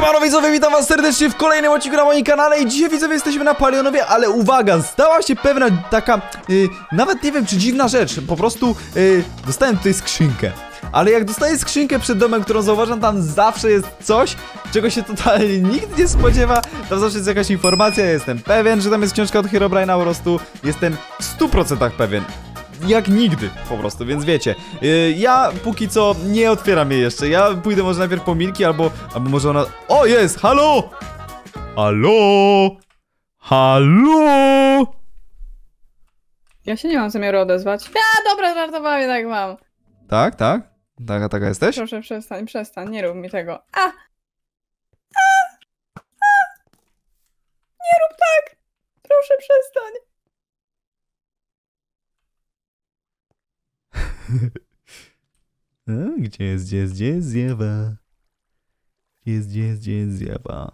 Siemano widzowie, witam was serdecznie w kolejnym odcinku na moim kanale i dzisiaj widzowie jesteśmy na Palionowie, ale uwaga, stała się pewna taka, nawet nie wiem czy dziwna rzecz, po prostu dostałem tutaj skrzynkę. Ale jak dostaję skrzynkę przed domem, którą zauważam, tam zawsze jest coś, czego się totalnie nikt nie spodziewa. Tam zawsze jest jakaś informacja, ja jestem pewien, że tam jest książka od Herobrine'a, po prostu jestem w 100% pewien. Jak nigdy, po prostu, więc wiecie, ja póki co nie otwieram jej jeszcze. Ja pójdę może najpierw po Milki, albo może ona... O, jest! Halo! Halo! Halo! Ja się nie mam zamiaru odezwać. A, dobra, żartowałem, tak mam. Tak, tak? Taka jesteś? Proszę, przestań, nie rób mi tego. Nie rób tak! Proszę, przestań. Gdzie jest zjawa? Gdzie jest zjawa?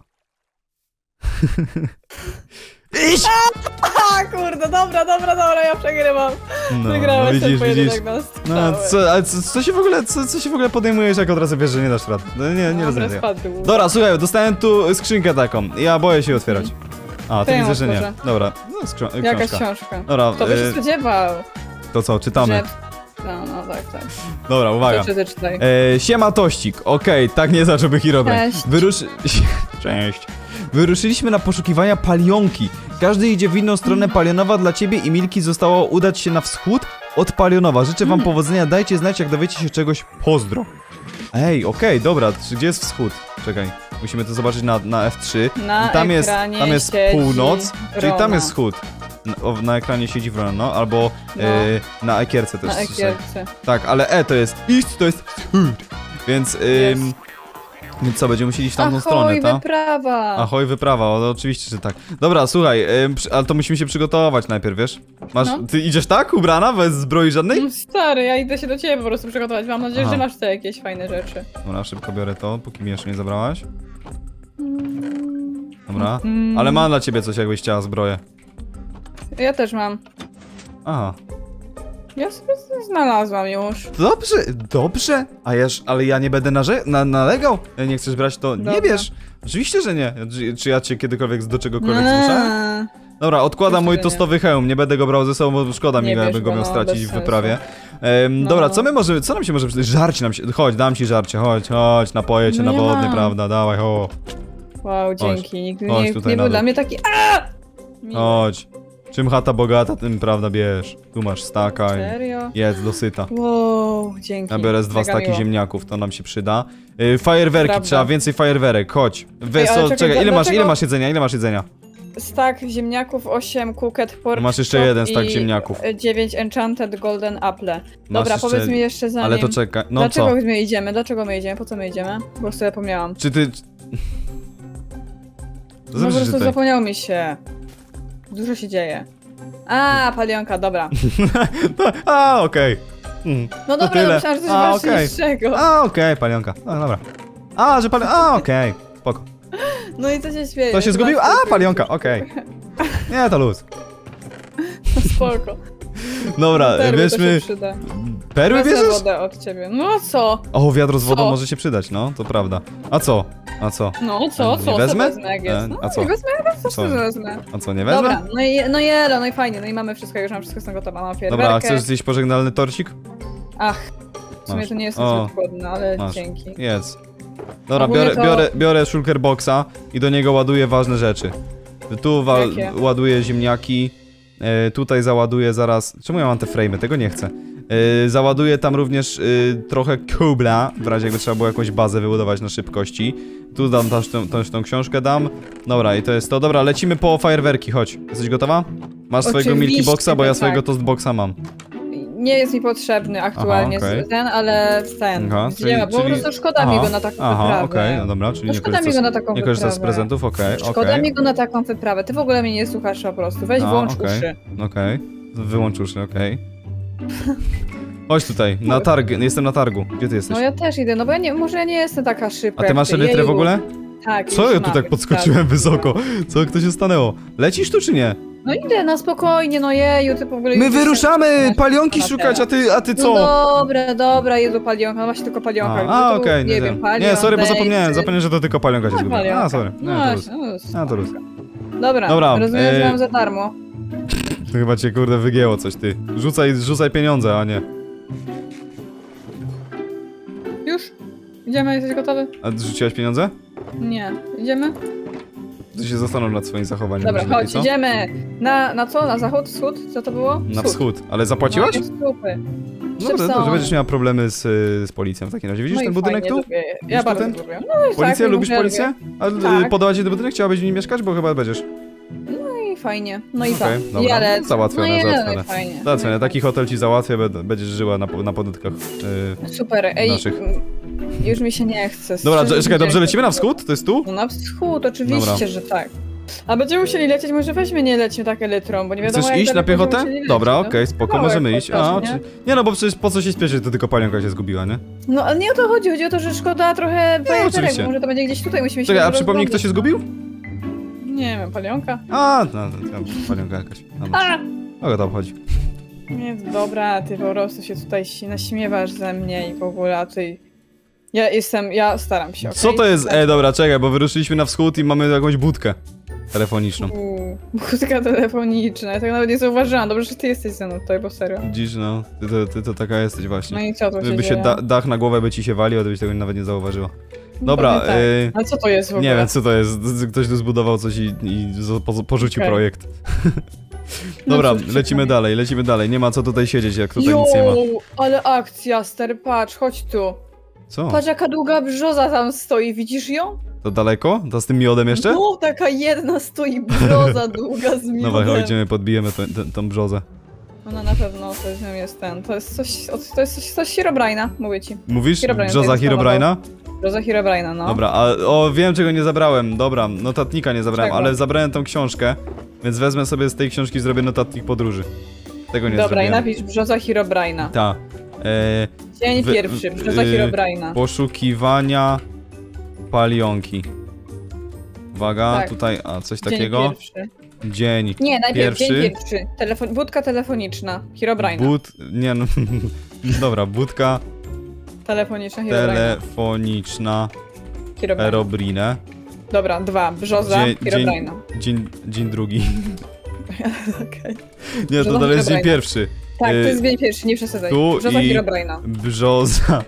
Iść! Kurde, dobra, ja przegrywam. No, Wygrałeś ten widzisz. pojedynek na No, strzały. co się w ogóle podejmujesz, jak od razu wiesz, że nie dasz rad? No, nie rozumiem tego. Spadł. Dobra, słuchaj, dostałem tu skrzynkę taką. Ja boję się otwierać. A, ty To ja widzę, że nie. otworzę. Dobra, no, Jakaś książka. książka. Dobra, Kto by się spodziewał? to co, czytamy. No, tak. Dobra, uwaga. Czytaj. Siema Tościk, okej, tak nie zacząłby Herobrine. Cześć. Cześć. Wyruszyliśmy na poszukiwania palionki. Każdy idzie w inną stronę. Palionowa dla ciebie i Milki zostało udać się na wschód od Palionowa. Życzę wam powodzenia, dajcie znać, jak dowiecie się czegoś. Pozdro. Ej, okej, dobra, gdzie jest wschód? Czekaj, musimy to zobaczyć na F3. Tam jest północ, czyli tam jest wschód. Na ekranie siedzi wrona, no, albo na ekierce też. Na ekierce. Tak, ale to jest east, to jest wschód. Więc, więc co, będziemy musieli iść w tamtą stronę, tak? Wyprawa! Ahoj, wyprawa, oczywiście, że tak. Dobra, słuchaj, ale to musimy się przygotować najpierw, wiesz? Ty idziesz tak, ubrana, bez zbroi żadnej? No stary, ja idę się do ciebie po prostu przygotować. Mam nadzieję, że masz te jakieś fajne rzeczy. Dobra, szybko biorę to, póki mi jeszcze nie zabrałaś. Dobra, ale mam dla ciebie coś, jakbyś chciała zbroję. Ja też mam. Aha. Ja sobie znalazłam już. Dobrze. Ale ja nie będę nalegał. Nie chcesz brać, to Dobra. nie bierz. Oczywiście, że nie. Czy ja cię kiedykolwiek do czegokolwiek zmuszałem? Dobra, odkładam mój tostowy hełm. Nie będę go brał ze sobą, bo szkoda mi, jakby go miał stracić w wyprawie. Dobra, co nam się może przydać? Żarcie nam się. Chodź, dam ci żarcie, chodź, napoję cię na wodny, prawda? Dawaj, ho. Wow, dzięki. Nigdy Chodź nie był dla mnie taki. Chodź. Czym chata bogata, tym prawda bierz. Tu masz staka i Serio? jedz dosyta. Wow, dzięki. Ja biorę z 2 staki miło. ziemniaków, to nam się przyda. Fajerwerki, Prawda. trzeba więcej fajerwerek, chodź. Czekaj, ile masz jedzenia? Stack ziemniaków, 8 cooked pork. Masz jeszcze jeden stack ziemniaków. 9 enchanted golden apple. Dobra, jeszcze... powiedz mi jeszcze zanim. Ale to czekaj, no Dlaczego co? my idziemy? Po co my idziemy? Bo sobie zapomniałam. Czy ty... No po prostu zapomniało mi się. Dużo się dzieje. Palionka, dobra. Okej. No dobra, tyle. myślałam, że coś ważniejszego. Okej, palionka. Dobra. Że palionka, okej. Spoko. No i co się śmieje? To się zgubił? Palionka, okej. Nie, to luz. Spoko. Dobra, bierzmy... Perły Wezmę bierzesz? wodę od ciebie. No co? O, wiadro z wodą może się przydać, no, to prawda. A co? No co? Nie wezmę? Co wezmę, jak jest? No, A co? Nie wezmę, co wezmę. A co, nie wezmę? Dobra, no i fajnie, no i mamy wszystko, już mam wszystko są gotowe, mam fajerwerkę. Dobra, a chcesz zjeść pożegnalny torcik? W sumie to nie jestem zbyt głodny, ale dzięki. Jedz. Dobra, Ogólnie biorę shulker boxa i do niego ładuję ważne rzeczy. Tu ładuję ziemniaki, tutaj załaduję zaraz... Czemu ja mam te frame'y? Tego nie chcę. Załaduję tam również trochę kubla, w razie jakby trzeba było jakąś bazę wybudować na szybkości. Tu dam tą książkę dam. Dobra, i to jest to. Dobra, lecimy po fajerwerki, chodź. Jesteś gotowa? Masz swojego Milky Boxa, bo ja swojego Toast Boxa mam. Nie jest mi potrzebny aktualnie ten, ale bo po prostu szkoda mi go na taką wyprawę. Okej, no dobra, czyli nie korzystasz z prezentów, Szkoda mi go na taką wyprawę, ty w ogóle mnie nie słuchasz po prostu, weź włącz uszy. Okej, wyłącz uszy, okej. Chodź tutaj, na targ, jestem na targu. Gdzie ty jesteś? No ja też idę, no bo może ja nie jestem taka szybka. A ty masz elytrę w ogóle? Tak. Co ja tu tak podskoczyłem wysoko? Co, kto się stanęło? Lecisz tu czy nie? No idę na spokojnie, no jeju, ty w ogóle... My wyruszamy palionki szukać, a ty co? No dobra, jedu palionka, no właśnie tylko palionka. Okej, nie wiem, nie, sorry, bo zapomniałem, że to tylko palionka się zgubiła. Sorry. To luz. Dobra, rozumiem, że mam za darmo. To chyba cię, kurde, wygięło coś, ty. Rzucaj pieniądze, a nie. Już? Idziemy, jesteś gotowy? A rzuciłaś pieniądze? Nie. Idziemy? To się zastanów nad swoim zachowaniem. Dobra, chodź, idziemy. Na co? Na zachód? Wschód? Co to było? Na wschód. Ale zapłaciłaś? No, dobra, że będziesz miała problemy z policją w takim razie. Widzisz ten budynek tu? Ja bardzo lubię. Policję? Lubisz policję? A podoba ci ten budynek? Chciałabyś w nim mieszkać? Bo chyba będziesz. No i fajnie. No i tak. Załatwione. Taki hotel ci załatwię, będziesz żyła na podutkach super, naszych. Już mi się nie chce. Dobra, czekaj, dobrze lecimy na wschód? To jest tu? No na wschód, oczywiście, że tak. A będziemy musieli lecieć, może weźmy nie lećmy tak elytrą, bo nie wiadomo. Chcesz iść na piechotę? Dobra, okej, spoko, możemy iść. Nie no, bo przecież po co się śpieszyć, to tylko palionka się zgubiła, nie? No ale nie o to chodzi o to, że szkoda trochę bajerek, bo może to będzie gdzieś tutaj, musimy się... Czekaj, a przypomnij, kto się zgubił? Nie wiem, palionka? Palionka jakaś. O to tam chodzi. Nie, dobra, ty po prostu się tutaj naśmiewasz ze mnie i w ogóle, a ty... Ja staram się, Co to jest? Dobra, czekaj, bo wyruszyliśmy na wschód i mamy jakąś budkę telefoniczną. Budka telefoniczna, ja tak nawet nie zauważyłam. Dobrze, że ty jesteś ze mną tutaj, bo serio. Widzisz, no, ty to taka jesteś właśnie. No i co to się Gdyby się dach na głowę by ci się walił, to byś tego nawet nie zauważyła. Dobra, tak. A co to jest w ogóle? Nie wiem, co to jest. Ktoś tu zbudował coś i porzucił projekt. Dobra, lecimy dalej. Nie ma co tutaj siedzieć, jak tutaj nic nie ma. Ale akcja, stary, patrz, chodź tu. Co? Patrz, jaka długa brzoza tam stoi, widzisz ją? To daleko? To z tym miodem jeszcze? No, taka jedna stoi brzoza długa z miodem. Dobra, chodźmy, podbijemy tą brzozę. Ona na pewno jest to jest coś Herobrine'a, mówię ci. Mówisz? Brzoza Herobrine'a? Brzoza Herobrine'a, no. Dobra, wiem czego nie zabrałem, dobra, notatnika nie zabrałem, ale zabrałem tą książkę, więc wezmę sobie z tej książki i zrobię notatnik podróży. Tego nie zrobiłem. Dobra, i napisz Brzoza Herobrine'a. Tak. Dzień pierwszy, Brzoza Herobrine'a. Poszukiwania palionki. Uwaga, tak. Tutaj, coś takiego. Dzień Nie, najpierw pierwszy. dzień pierwszy. Budka telefoniczna, Herobrine'a. Nie no, dobra, budka telefoniczna Herobrine. Dobra, 2, Brzoza Herobrine'a. Dzień drugi. Okay. Nie, to dalej jest dzień pierwszy. Tak, to jest dzień pierwszy, nie przesadzaj. Brzoza Herobrine'a. Brzoza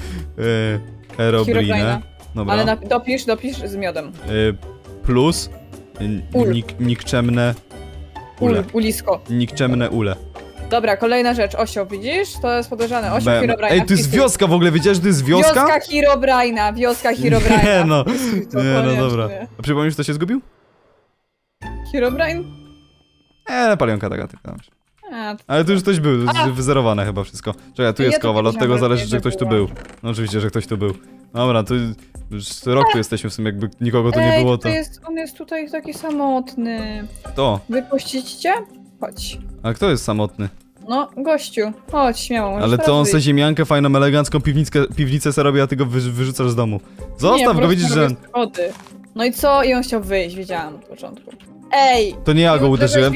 Herobrine. Dobra. Ale dopisz z miodem. Plus nikczemne ule. Ulisko. Nikczemne ule. Dobra, kolejna rzecz, osioł, widzisz? To jest podejrzane, osioł Herobrine'a. Ej, to jest wioska w ogóle, wiedziałeś, że to jest wioska? Wioska Herobrine'a. Nie no, dobra. A przypomnisz, kto się zgubił? Herobrine? Palionka taka tylko. Ale tu już ktoś był, wyzerowane chyba wszystko. Czekaj, tu jest kowal, od tego zależy, czy ktoś tu był. No oczywiście, że ktoś tu był. Dobra, tu już rok tu jesteśmy w sumie, jakby nikogo tu nie było, to... On jest tutaj taki samotny. Kto? Wypuścić cię? Chodź. A kto jest samotny? No, gościu, chodź, śmiało. Ale to on se ziemiankę, fajną, elegancką piwnicę se robi, a ty go wyrzucasz z domu. Zostaw go, widzisz, że... No i co? I on chciał wyjść, wiedziałam od początku. Ej! To nie ja go uderzyłem,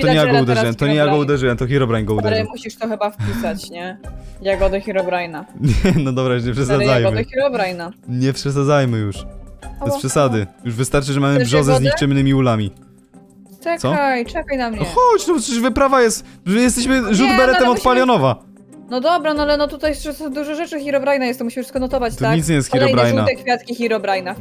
to Herobrine go uderzył. Ale musisz to chyba wpisać, nie? Jagody Herobrine'a. Nie, no dobra, już nie przesadzajmy. Jagody Herobrine'a. Nie przesadzajmy już. Bez przesady. Już wystarczy, że mamy brzozę z nikczemnymi ulami. Czekaj na mnie. No chodź, no przecież wyprawa jest... Jesteśmy rzut beretem od Palionowa. No dobra, no ale no tutaj dużo rzeczy Herobrine'a jest, to musimy wszystko notować, tak? To nic nie jest Herobrine'a. Kolejne żółte kwiatki Herobrine'a.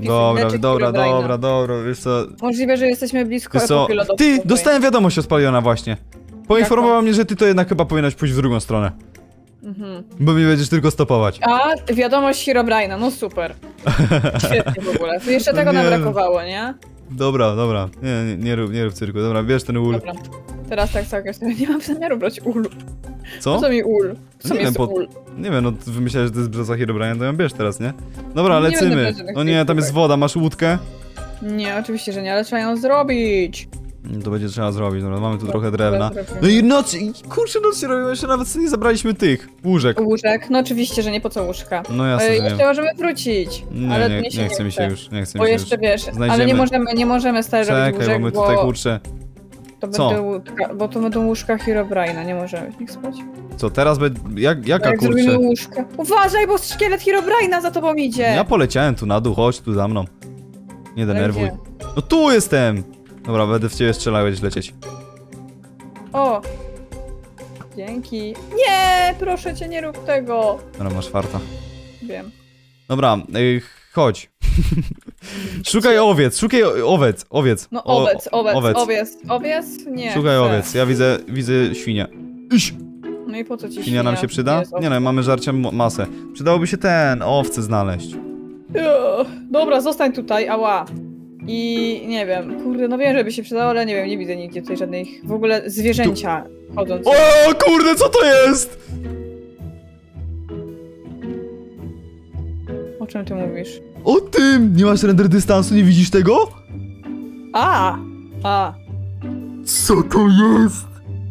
Dobra, wiesz co... Możliwe, że jesteśmy blisko epoki lodowcowej. Ty, dostałem wiadomość od Paliona właśnie. Poinformowała mnie, że ty to jednak chyba powinnaś pójść w drugą stronę. Bo mnie będziesz tylko stopować. A, wiadomość Herobrine'a, no super. Świetnie w ogóle. To jeszcze tego nam brakowało, nie? Dobra. Nie rób cyrku. Dobra, bierz ten ul. Dobra. Teraz tak, nie mam zamiaru brać ulu. Co? Co mi ul? Co mi jest ul? Nie wiem, no ty wymyślałeś, że to jest brzoza Herobrine'a, to ją bierz teraz, nie? Dobra, lecimy. No nie, tam jest woda, masz łódkę? Nie, oczywiście, że nie, ale trzeba ją zrobić. To będzie trzeba zrobić, dobra, mamy tu trochę drewna. No i noc się robią, jeszcze nawet nie zabraliśmy tych łóżek. No oczywiście, że nie, po co łóżka. No jasne, że jeszcze możemy wrócić. Ale nie chce mi się już, Bo jeszcze wiesz, ale nie możemy stary robić łóżek, bo my tutaj kurczę. To Co? bo to będą łóżka Herobrine'a, nie możemy w nich spać. Co, teraz jaka Jak kurczę? zrobimy łóżka... Uważaj, bo szkielet Herobrine'a za tobą idzie! Ja poleciałem tu na dół, chodź tu za mną. Nie denerwuj. gdzie? No tu jestem! Dobra, będę w ciebie strzelał, będziesz lecieć. O! Dzięki. Nie! Proszę cię, nie rób tego! Dobra, masz farta. Wiem. Dobra, chodź. Szukaj owiec, szukaj owiec. No owiec. owiec? Nie. Szukaj chcę. owiec, ja widzę świnię. Iś! No i po co ci Świnia nam się przyda? Jest Nie no, mamy żarcia masę. Przydałoby się owce znaleźć. Dobra, zostań tutaj, ała. I nie wiem, kurde, no wiem, żeby się przydało, ale nie wiem, nie widzę nigdzie tutaj żadnych w ogóle zwierzęcia chodząc. O kurde, co to jest? O czym ty mówisz? O tym! Nie masz render dystansu, nie widzisz tego? A! Co to jest?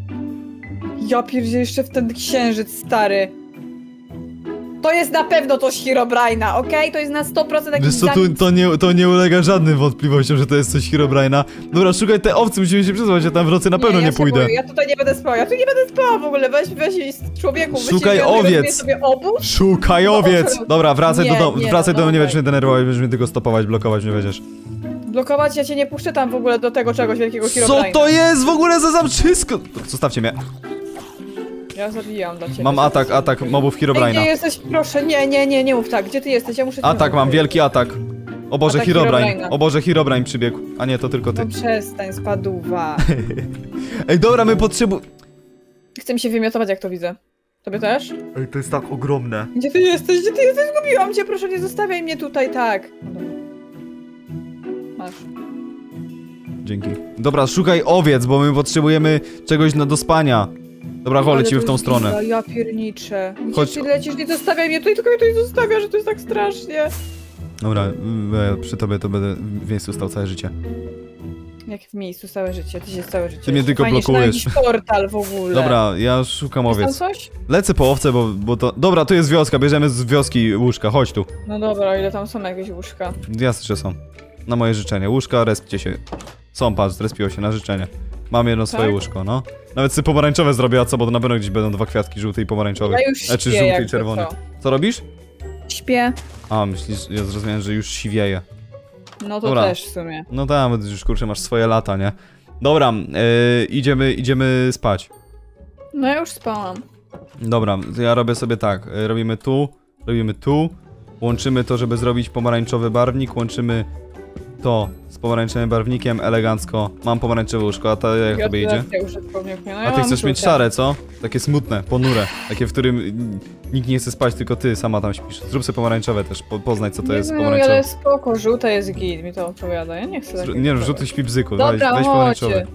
Ja pierdzie jeszcze w ten księżyc, stary. To jest na pewno to Herobrine'a, okej? To jest na 100% jakiś Wiesz co, to nie ulega żadnym wątpliwościom, że to jest coś Herobrine'a. Dobra, szukaj te owce, musimy się przyzwać, ja tam w nocy na pewno nie pójdę. Ja tutaj nie będę spała, w ogóle, weź człowieku, Szukaj owiec. sobie obóz. Szukaj owiec! Dobra, wracaj Nie, do domu, nie, wracaj do domu, nie dawaj. będziesz mnie denerwować, będziesz mnie tylko stopować, blokować mnie będziesz. Blokować, ja cię nie puszczę tam w ogóle do tego czegoś wielkiego Co Herobrine'a. to jest w ogóle za zamczysko? Zostawcie mnie. Ja zabijam dla ciebie. Mam atak mobów Ej, Herobrine'a. gdzie jesteś? Proszę, nie mów tak. Gdzie ty jesteś? Ja muszę... Atak mam, wielki atak. O Boże, Atak Herobrine. Herobrine'a. O Boże, Herobrine przybiegł. A nie, to tylko ty. No przestań, spaduwa. Ej, dobra, my potrzebujemy... Chcę mi się wymiotować, jak to widzę. Tobie też? Ej, to jest tak ogromne. Gdzie ty jesteś? Zgubiłam cię, proszę, nie zostawiaj mnie tutaj, tak. No dobra. Masz. Dzięki. Dobra, szukaj owiec, bo my potrzebujemy czegoś do spania. Dobra, chodź, Ale lecimy to w tą jest stronę. giga, ja pierniczę. Gdzie Chodź. ty lecisz? Nie zostawiaj mnie tutaj, tylko mnie tutaj zostawia, że to jest tak strasznie. Dobra, przy tobie to będę w miejscu stał całe życie. Jak w miejscu całe życie, ty się całe życie. Ty mnie tylko Fajnie, że na blokujesz. jakiś portal w ogóle. Dobra, ja szukam Jest tam owiec. coś? Lecę po owce, bo to... Dobra, tu jest wioska, bierzemy z wioski łóżka, chodź tu. No dobra, o ile tam są jakieś łóżka. Jasne, że są. Na moje życzenie. Łóżka, respcie się. Są, patrz, zrespiło się na życzenie. Mam jedno swoje Tak? łóżko, no. Nawet sobie pomarańczowe zrobię, a co, bo to na pewno gdzieś będą dwa kwiatki, żółty i pomarańczowy. Ja już śpię, Czy żółty i jakby czerwony. co. Co robisz? Śpię. A, myślisz, ja zrozumiałem, że już siwieje. No to Dobra. też w sumie. No tak, bo już kurczę masz swoje lata, nie? Dobra, idziemy spać. No ja już spałam. Dobra, to ja robię sobie tak, robimy tu, łączymy to, żeby zrobić pomarańczowy barwnik, łączymy to z pomarańczowym barwnikiem, elegancko. Mam pomarańczowe łóżko, a to jak tobie idzie? A ty chcesz mieć szare, co? Takie smutne, ponure, takie, w którym nikt nie chce spać, tylko ty sama tam śpisz. Zrób sobie pomarańczowe też, poznaj co to jest No pomarańczowe. ale spoko, żółte jest git, mi to odpowiada, ja nie chcę takiego Nie no, czegoś. żółty śpi bzyku, Dobra, weź pomarańczowy. chodźcie.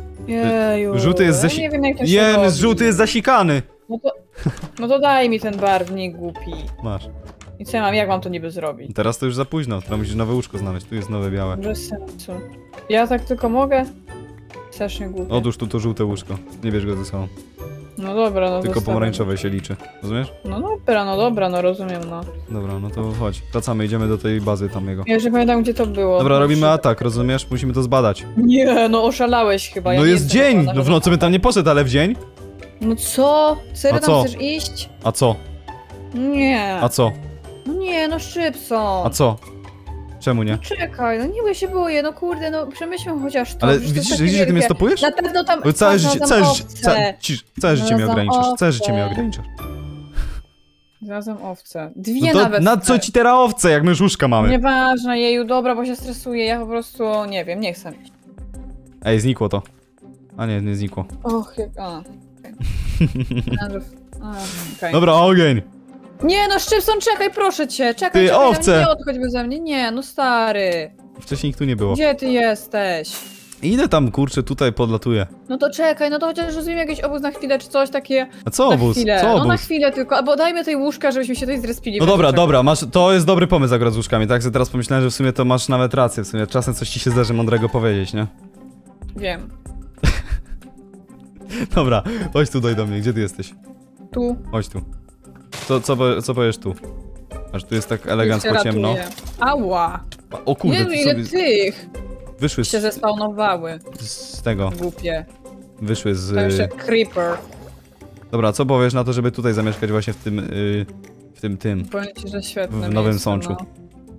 Jeju, Żółty jest ja zasi... nie wiem jak to się Jen, robi. żółty jest zasikany! No to daj mi ten barwnik głupi. Masz. I co ja mam, jak mam to niby zrobić? Teraz to już za późno, teraz musisz nowe łóżko znaleźć, tu jest nowe białe. Bez sensu. Ja tak tylko mogę? Strasznie głupie. Odłóż tu to żółte łóżko, nie bierz go ze sobą. No dobra, no Tylko zostawiam. pomarańczowe się liczy, rozumiesz? No dobra, no rozumiem, no. Dobra, no to chodź, wracamy, idziemy do tej bazy tam jego. Ja już nie pamiętam gdzie to było. Dobra, No, robimy atak, rozumiesz? Musimy to zbadać. Nie, no oszalałeś chyba. Ja No nie jest jestem dzień! chyba na No w nocy bym tam nie poszedł, ale w dzień? No co? Serio A tam co? chcesz iść? A co? Nie. A co? No nie, no Szczypson. A co? Czemu nie? Czekaj, no nie, bo ja się boję, no kurde, no przemyślmy chociaż to. Ale przecież to jest widzisz, takie że ty mnie wielkie. stopujesz? Na pewno tam... Bo całe życie, całe życie mnie Znalazłam ograniczasz, całe życie mnie owce. ograniczasz. Znalazłam owce. No Dwie to nawet. na co ci teraz owce, jak my już łóżka mamy? Nieważne, jeju, dobra, bo się stresuję, ja po prostu, nie wiem, nie chcę iść. Ej, znikło to. A nie, nie znikło. Och, jak... A, okej. Dobra, ogień! Nie no, Szczypson, czekaj, proszę cię, czekaj, Ty, czekaj, owce! nie odchodź beze mnie, nie, no stary. Wcześniej nikt tu nie było. Gdzie ty jesteś? Idę tam, kurczę, tutaj podlatuję. No to czekaj, no to chociaż rozumiem jakiś obóz na chwilę, czy coś takie. A co Na obóz? chwilę, Co no na obóz? chwilę tylko, albo dajmy tej łóżka, żebyśmy się tutaj zrespili. No w razie dobra, czego. dobra, to jest dobry pomysł akurat z łóżkami, tak? Że teraz pomyślałem, że w sumie to masz nawet rację, w sumie czasem coś ci się zdarzy mądrego powiedzieć, nie? Wiem. Dobra, chodź tutaj do mnie, gdzie ty jesteś? Tu. Chodź tu. Co powiesz tu? Aż tu jest tak elegancko Już się ciemno. ratuję. Ała. O kurde, Jezu, tu ile sobie... tych. Wyszły Się zespawnowały. z tego. Głupie. Wyszły To jeszcze z... creeper. Dobra, co powiesz na to, żeby tutaj zamieszkać właśnie w tym. Powiem ci, że świetne W Nowym miejsce, Sączu. no.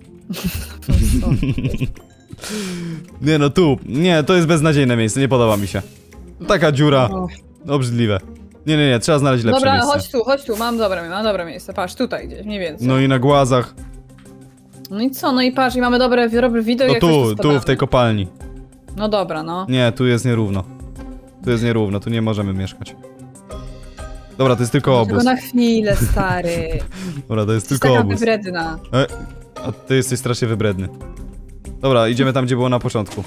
Nie no, tu. Nie, to jest beznadziejne miejsce, nie podoba mi się. Taka dziura. O. Obrzydliwe. Nie, trzeba znaleźć lepsze Dobra, miejsce. chodź tu, mam dobre miejsce. Patrz, tutaj gdzieś, mniej więcej. No i na głazach. No i co? No i patrz, i mamy dobry widok, No jak coś tu, spadamy. w tej kopalni. No dobra, no. Nie, tu jest nierówno. Tu nie możemy mieszkać. Dobra, to jest tylko Tylko obóz. na chwilę, stary. Dobra, to jest tylko Taka obóz. wybredna. A ty jesteś strasznie wybredny. Dobra, idziemy tam, gdzie było na początku.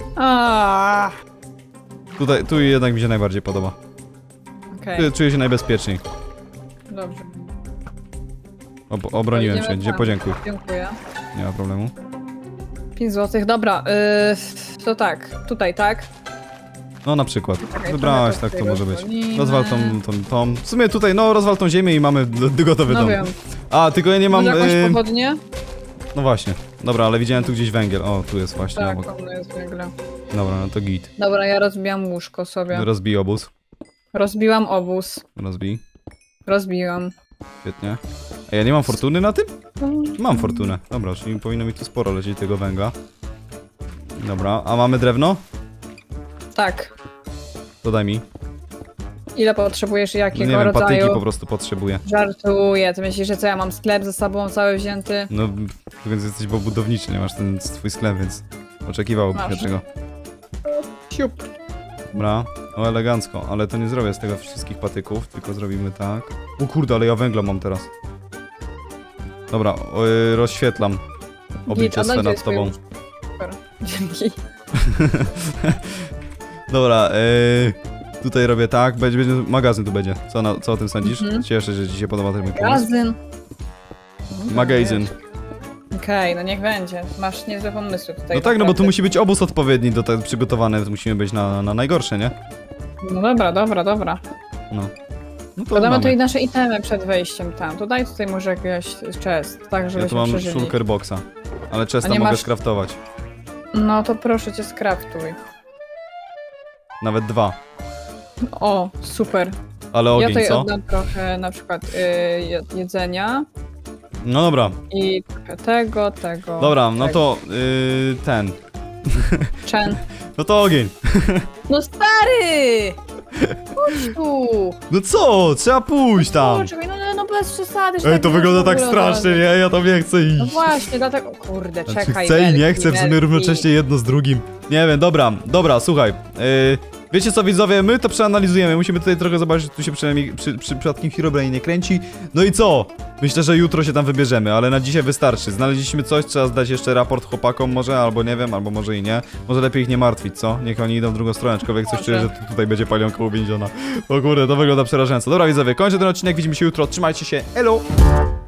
Tu jednak mi się najbardziej podoba. Okej, Czuję się najbezpieczniej. dobrze. Obroniłem Idziemy się, gdzie tam. podziękuj. Dziękuję. Nie ma problemu. 5 złotych, dobra. To tak, tutaj, tak? No na przykład. Czekaj, Wybrałaś, trochę tak to może być. rozwalimy. Rozwal tą. W sumie tutaj, no rozwal tą ziemię i mamy gotowy No dom. wiem. A, tylko ja nie mam... Może jakąś pochodnię? No właśnie. Dobra, ale widziałem tu gdzieś węgiel. O, tu jest właśnie Tak, obok. ono jest węgle. Dobra, no to git. Dobra, ja rozbijam łóżko sobie. Rozbij obóz. Rozbiłam obóz. Rozbij. Rozbiłam. Świetnie. A ja nie mam fortuny na tym? Mam fortunę. Dobra, czyli powinno mi tu sporo lecieć tego węgla. Dobra, a mamy drewno? Tak. To daj mi. Ile potrzebujesz, Nie jakiego wiem, rodzaju? patyki po prostu potrzebuję. Żartuję. Ty myślisz, że co, ja mam sklep ze sobą cały wzięty? No, więc jesteś bo budowniczy, nie masz ten swój sklep, więc oczekiwałbym Masz. czego. Siup. Dobra, o elegancko, ale to nie zrobię z tego wszystkich patyków, tylko zrobimy tak. O kurde, ale ja węgla mam teraz. Dobra, rozświetlam oblicze a swe dajcie nad swoje tobą. łóżko. Super. Dzięki. Dobra, tutaj robię tak, będzie magazyn tu będzie. Co o tym sądzisz? Mhm. Cieszę się, że ci się podoba ten mój pomysł. Magazyn. Magazyn. Okej, no niech będzie. Masz niezłe pomysły tutaj. No tak, no bo tu naprawdę. musi być obóz odpowiedni do tego przygotowany, musimy być na najgorsze, nie? No dobra. No. No to Podamy mamy. tutaj nasze itemy przed wejściem tam. To daj tutaj może jakiegoś chest, tak Ja tu żebyśmy mam przeżyli. shulker boxa, ale A chesta nie mogę masz- skraftować. No to proszę cię, skraftuj. Nawet 2. O, super. Ale Ja ogień, tutaj co? oddam trochę na przykład jedzenia No dobra, i trochę tego. dobra, no tego. to ten. Chen. No to ogień. No stary! Chodź tu! No co? Trzeba pójść tam. Poczekaj, no bez przesady. że Ej, tak to nie wygląda tak można strasznie, robić. nie? Ja tam nie chcę No iść. właśnie, dlatego... O kurde, Znaczy, czekaj. chcę i nie belki, chcę w sumie belki. równocześnie jedno z drugim. Nie wiem, dobra, słuchaj. Wiecie co, widzowie, my to przeanalizujemy. Musimy tutaj trochę zobaczyć, czy tu się przynajmniej przypadkiem Herobrine nie kręci. No i co? Myślę, że jutro się tam wybierzemy, ale na dzisiaj wystarczy. Znaleźliśmy coś, trzeba zdać jeszcze raport chłopakom może, albo nie wiem, albo może i nie. Może lepiej ich nie martwić, co? Niech oni idą w drugą stronę, aczkolwiek coś Może. czuję, że tutaj będzie palionka uwięziona. O kurde, to wygląda przerażająco. Dobra, widzowie, kończę ten odcinek, widzimy się jutro, trzymajcie się, elo!